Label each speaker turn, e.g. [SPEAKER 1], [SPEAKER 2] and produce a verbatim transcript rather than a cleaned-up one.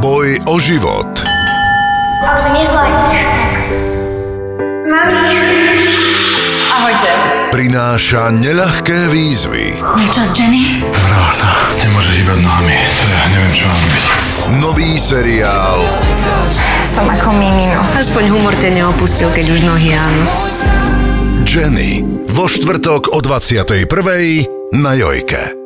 [SPEAKER 1] Boj o život.
[SPEAKER 2] Ak to nezvládneš, tak... Mami.
[SPEAKER 3] Ahojte.
[SPEAKER 1] Prináša neľahké výzvy.
[SPEAKER 3] Niečo z Jenny?
[SPEAKER 4] Vrala sa. Nemôže hýbať nohami. Ja neviem, čo mám robiť.
[SPEAKER 1] Nový seriál.
[SPEAKER 3] Som ako Mimino.
[SPEAKER 5] Aspoň humor ťa neopustil, keď už nohy áno.
[SPEAKER 1] Jenny. Vo štvrtok o dvadsiatej prvej na Jojke.